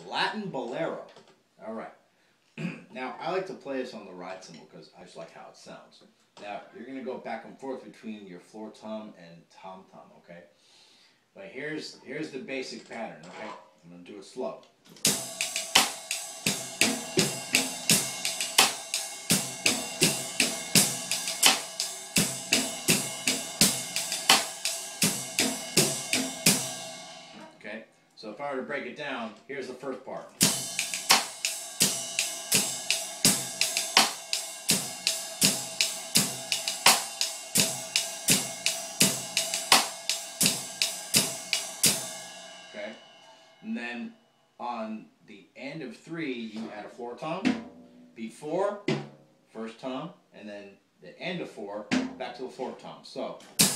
Latin bolero. All right. Now, I like to play this on the ride cymbal because I just like how it sounds. Now, you're going to go back and forth between your floor tom and tom-tom, okay? But here's the basic pattern, okay? I'm going to do it slow. Okay? So if I were to break it down, here's the first part. Okay? And then on the end of 3, you add a floor tom, beat 4, first tom, and then the end of 4, back to the floor tom. So.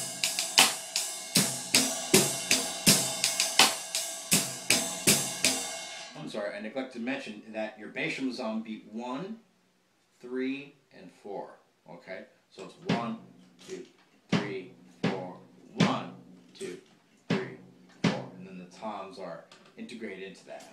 I'm sorry, I neglected to mention that your bass drum is on beat 1, 3, and 4. Okay? So it's 1, 2, 3, 4, 1, 2, 3, 4. And then the toms are integrated into that.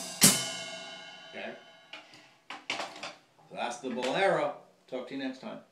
Okay? So that's the bolero. Talk to you next time.